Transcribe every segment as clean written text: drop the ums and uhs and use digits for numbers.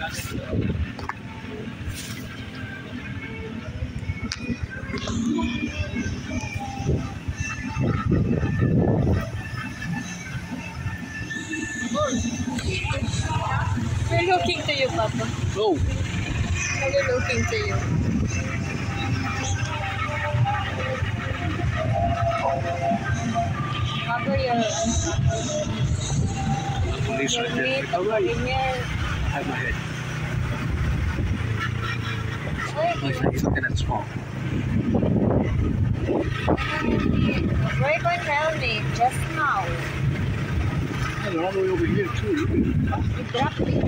We're looking to you, Papa. Go. We're looking to you. Cover your Police right there. All right. I have my head. Looks like he's looking at small. Where can tell me just now? They're all the way over here too. You dropped it.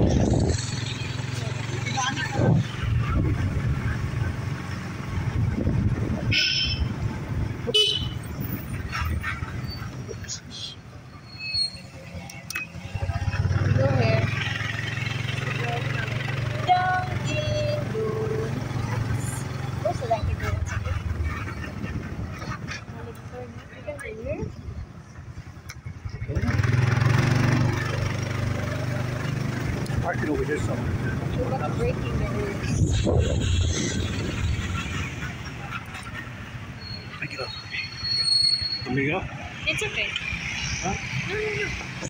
Go here. Dunkin' Donuts. Where's the Dunkin' Donuts? You can see here. Park it over here somewhere. You're not breaking the rules. Pick it up. Let me go. It's okay. Huh? No.